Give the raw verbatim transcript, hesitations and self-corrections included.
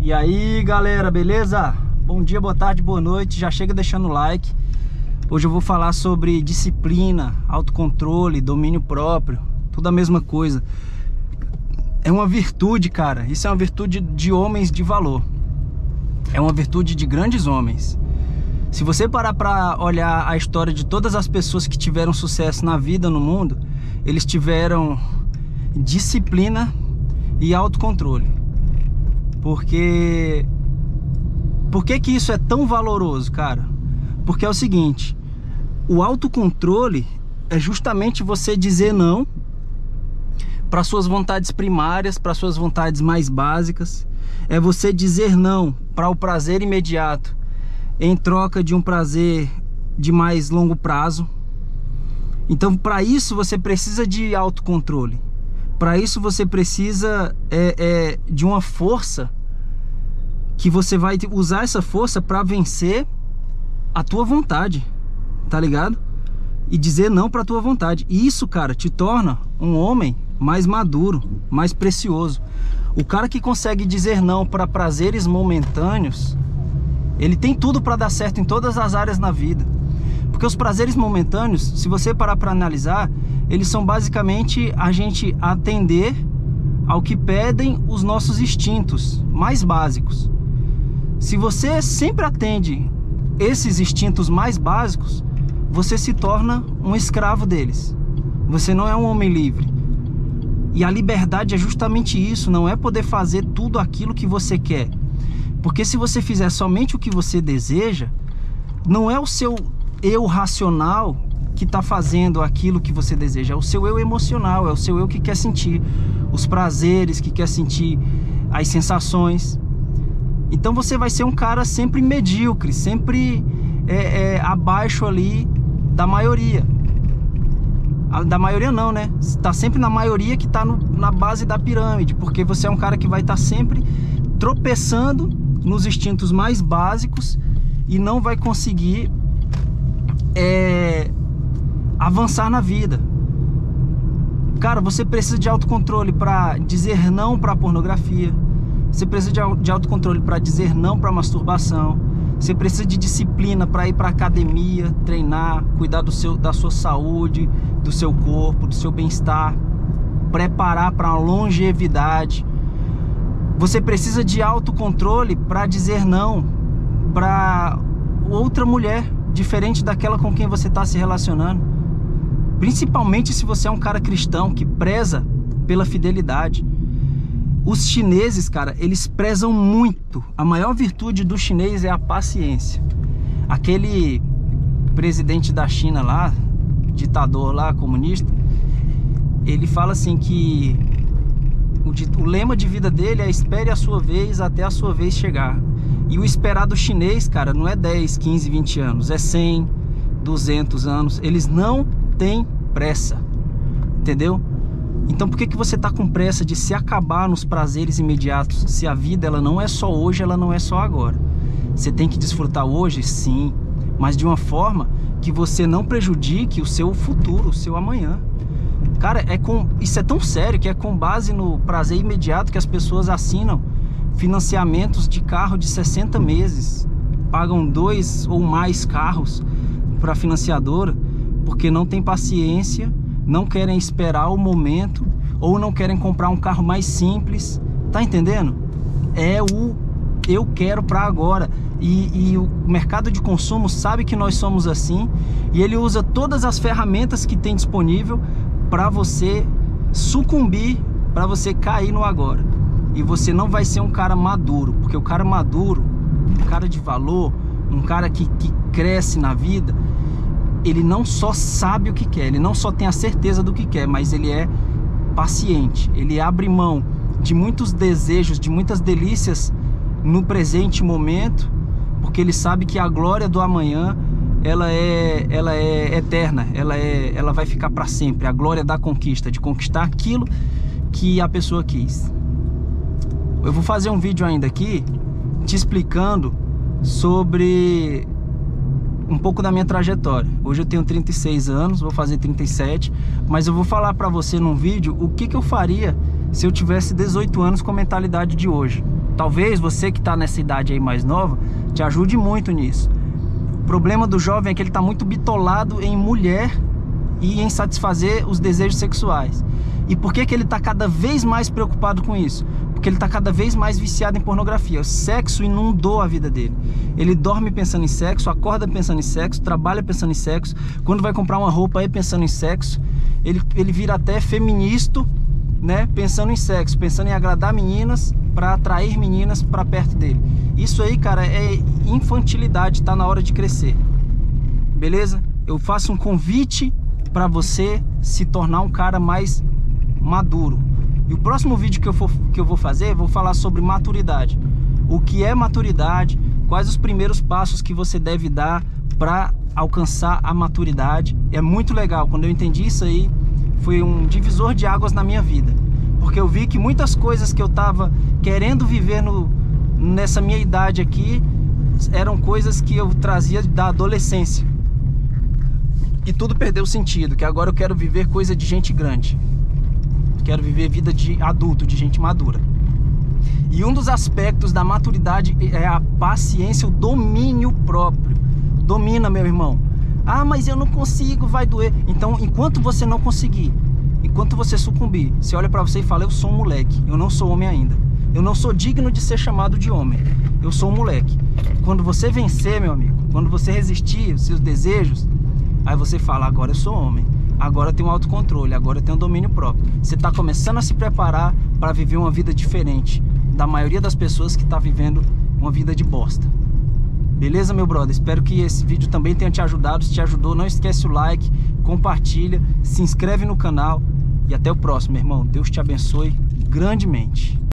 E aí galera, beleza? Bom dia, boa tarde, boa noite. Já chega deixando o like. Hoje eu vou falar sobre disciplina, autocontrole, domínio próprio. Tudo a mesma coisa. É uma virtude, cara. Isso é uma virtude de homens de valor. É uma virtude de grandes homens. Se você parar pra olhar a história de todas as pessoas que tiveram sucesso na vida, no mundo, eles tiveram disciplina e autocontrole. Porque... Por que que isso é tão valoroso, cara? Porque é o seguinte, o autocontrole é justamente você dizer não para suas vontades primárias, para suas vontades mais básicas. É você dizer não para o prazer imediato em troca de um prazer de mais longo prazo. Então, para isso você precisa de autocontrole. Para isso você precisa é, é, de uma força que você vai usar essa força para vencer a tua vontade, tá ligado? E dizer não pra tua vontade. E isso, cara, te torna um homem mais maduro, mais precioso. O cara que consegue dizer não para prazeres momentâneos, ele tem tudo para dar certo em todas as áreas na vida. Porque os prazeres momentâneos, se você parar para analisar, eles são basicamente a gente atender ao que pedem os nossos instintos mais básicos. Se você sempre atende esses instintos mais básicos, você se torna um escravo deles. Você não é um homem livre. E a liberdade é justamente isso, não é poder fazer tudo aquilo que você quer. Porque se você fizer somente o que você deseja, não é o seu eu racional que está fazendo aquilo que você deseja, é o seu eu emocional, é o seu eu que quer sentir os prazeres, que quer sentir as sensações. Então você vai ser um cara sempre medíocre, sempre é, é, abaixo ali da maioria. A, da maioria não, né? Está sempre na maioria que está na base da pirâmide, porque você é um cara que vai estar tá sempre tropeçando nos instintos mais básicos e não vai conseguir é, avançar na vida. Cara, você precisa de autocontrole para dizer não para a pornografia. Você precisa de autocontrole para dizer não para masturbação. Você precisa de disciplina para ir para academia, treinar, cuidar do seu, da sua saúde, do seu corpo, do seu bem-estar, preparar para a longevidade. Você precisa de autocontrole para dizer não para outra mulher diferente daquela com quem você está se relacionando. Principalmente se você é um cara cristão que preza pela fidelidade. Os chineses, cara, eles prezam muito. A maior virtude do chinês é a paciência. Aquele presidente da China lá, ditador lá, comunista, ele fala assim que o, o lema de vida dele é espere a sua vez até a sua vez chegar. E o esperado chinês, cara, não é dez, quinze, vinte anos, é cem, duzentos anos. Eles não têm pressa, entendeu? Então por que que você tá com pressa de se acabar nos prazeres imediatos? Se a vida ela não é só hoje, ela não é só agora. Você tem que desfrutar hoje, sim, mas de uma forma que você não prejudique o seu futuro, o seu amanhã. Cara, é com, isso é tão sério que é com base no prazer imediato que as pessoas assinam financiamentos de carro de sessenta meses. Pagam dois ou mais carros para a financiadora porque não tem paciência, não querem esperar o momento ou não querem comprar um carro mais simples. Tá entendendo? É o eu quero para agora. E, e o mercado de consumo sabe que nós somos assim e ele usa todas as ferramentas que tem disponível para você sucumbir, para você cair no agora. E você não vai ser um cara maduro, porque o cara maduro, um cara de valor, um cara que, que cresce na vida, ele não só sabe o que quer, ele não só tem a certeza do que quer, mas ele é paciente. Ele abre mão de muitos desejos, de muitas delícias no presente momento, porque ele sabe que a glória do amanhã, ela é, ela é eterna, ela, é, ela vai ficar para sempre. A glória da conquista, de conquistar aquilo que a pessoa quis. Eu vou fazer um vídeo ainda aqui te explicando sobre um pouco da minha trajetória. Hoje eu tenho trinta e seis anos, vou fazer trinta e sete, mas eu vou falar pra você num vídeo o que que eu faria se eu tivesse dezoito anos com a mentalidade de hoje. talvez você que está nessa idade aí mais nova, te ajude muito nisso. O problema do jovem é que ele está muito bitolado em mulher e em satisfazer os desejos sexuais. E por que que ele está cada vez mais preocupado com isso? Porque ele está cada vez mais viciado em pornografia. O sexo inundou a vida dele. Ele dorme pensando em sexo, acorda pensando em sexo, trabalha pensando em sexo. Quando vai comprar uma roupa aí pensando em sexo. Ele, ele vira até feminista, né? Pensando em sexo, pensando em agradar meninas para atrair meninas para perto dele. Isso aí, cara, é infantilidade, tá na hora de crescer. Beleza? Eu faço um convite para você se tornar um cara mais maduro. E o próximo vídeo que eu, for, que eu vou fazer, eu vou falar sobre maturidade. O que é maturidade, quais os primeiros passos que você deve dar para alcançar a maturidade. É muito legal, quando eu entendi isso aí, foi um divisor de águas na minha vida. Porque eu vi que muitas coisas que eu tava querendo viver no, nessa minha idade aqui, eram coisas que eu trazia da adolescência. E tudo perdeu sentido, que agora eu quero viver coisa de gente grande. Quero viver vida de adulto, de gente madura. E um dos aspectos da maturidade é a paciência, o domínio próprio. Domina, meu irmão. Ah, mas eu não consigo, vai doer. Então, enquanto você não conseguir, enquanto você sucumbir, você olha pra você e fala, eu sou um moleque, eu não sou homem ainda. Eu não sou digno de ser chamado de homem. Eu sou um moleque. Quando você vencer, meu amigo, quando você resistir os seus desejos, aí você fala, agora eu sou homem. Agora eu tenho autocontrole, agora eu tenho domínio próprio. Você está começando a se preparar para viver uma vida diferente da maioria das pessoas que está vivendo uma vida de bosta. Beleza, meu brother? Espero que esse vídeo também tenha te ajudado. Se te ajudou, não esquece o like, compartilha, se inscreve no canal e até o próximo, meu irmão. Deus te abençoe grandemente.